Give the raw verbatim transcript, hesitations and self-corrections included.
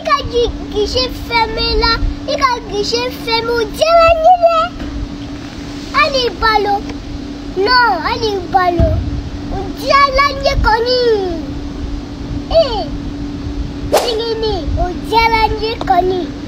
Il a dit guichet fermé là. Il a guichet fermé au diamant. Allez, ballon. Non, allez, ballon. Au diamant connu. Eh, Biguini, au diamant connu.